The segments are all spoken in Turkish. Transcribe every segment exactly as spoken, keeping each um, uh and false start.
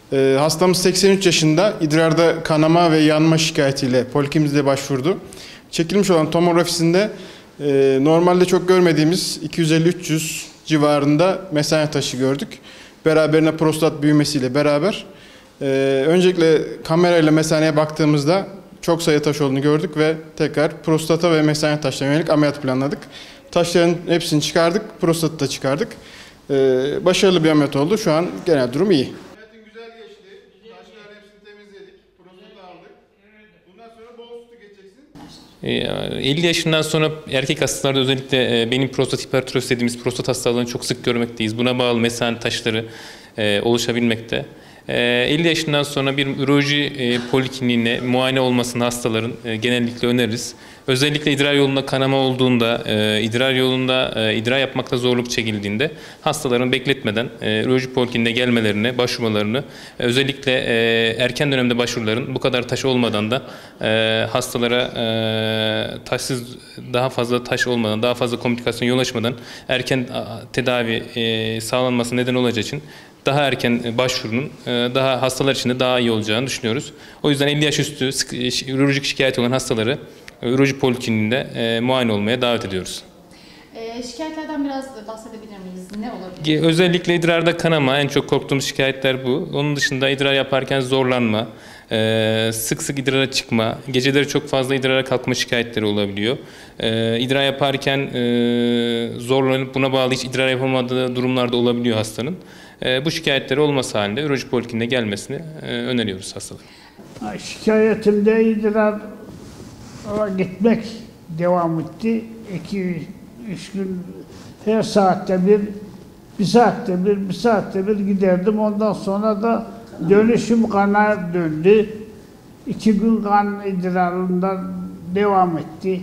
Ee, hastamız seksen üç yaşında, idrarda kanama ve yanma şikayetiyle poliklinimize başvurdu. Çekilmiş olan tomografisinde e, normalde çok görmediğimiz iki yüz elli üç yüz civarında mesane taşı gördük. Beraberine prostat büyümesiyle beraber. E, öncelikle kamerayla mesaneye baktığımızda çok sayıda taş olduğunu gördük ve tekrar prostata ve mesane taşlarına yönelik ameliyat planladık. Taşların hepsini çıkardık, prostatı da çıkardık. E, başarılı bir ameliyat oldu. Şu an genel durum iyi. Güzel geçti. Taşların hepsini temizledik. Prostatı aldık. Bundan sonra bol sütü geçeceksin. elli yaşından sonra erkek hastalarda özellikle benim prostat hipertrofisi dediğimiz prostat hastalığını çok sık görmekteyiz. Buna bağlı mesane taşları oluşabilmekte. elli yaşından sonra bir üroloji polikliniğine muayene olmasını hastaların genellikle öneririz. Özellikle idrar yolunda kanama olduğunda, idrar yolunda idrar yapmakta zorluk çekildiğinde hastaların bekletmeden üroloji polikliniğine gelmelerini, başvurmalarını, özellikle erken dönemde başvuruların bu kadar taş olmadan da hastalara taşsız, daha fazla taş olmadan, daha fazla komplikasyon yol açmadan erken tedavi sağlanması neden olacağı için daha erken başvurunun daha hastalar için de daha iyi olacağını düşünüyoruz. O yüzden elli yaş üstü ürolojik şikayet olan hastaları üroloji polikliniğinde e, muayene olmaya davet ediyoruz. E, şikayetlerden biraz bahsedebilir miyiz? Ne olabilir? Özellikle idrarda kanama, en çok korktuğumuz şikayetler bu. Onun dışında idrar yaparken zorlanma, e, sık sık idrara çıkma, geceleri çok fazla idrara kalkma şikayetleri olabiliyor. E, idrar yaparken e, zorlanıp buna bağlı hiç idrar yapamadığı durumlarda olabiliyor hastanın. E, bu şikayetleri olması halinde üroloji polikliniğine gelmesini e, öneriyoruz hastalara. Şikayetimde idrar gitmek devam etti. iki üç gün her saatte bir, bir saatte bir, bir saatte bir giderdim. Ondan sonra da dönüşüm kana döndü. İki gün kan idrarından devam etti.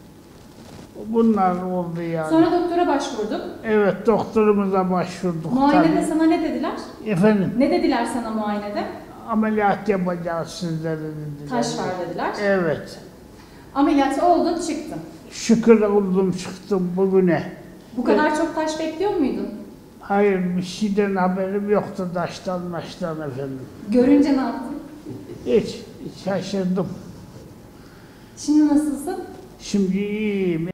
Bunlar oldu yani. Sonra doktora başvurdun. Evet, doktorumuza başvurduk. Muayenede tabii. sana ne dediler? Efendim? Ne dediler sana muayenede? Ameliyat yapacağız sizlere dediler. Taş var dediler. Evet. Ameliyat oldun, çıktın. Şükür oldum çıktım bugüne. Bu kadar çok taş bekliyor muydun? Hayır, bir şeyden haberim yoktu taştan maçtan efendim. Görünce ne yaptın? Hiç, şaşırdım. Şimdi nasılsın? Şimdi iyiyim.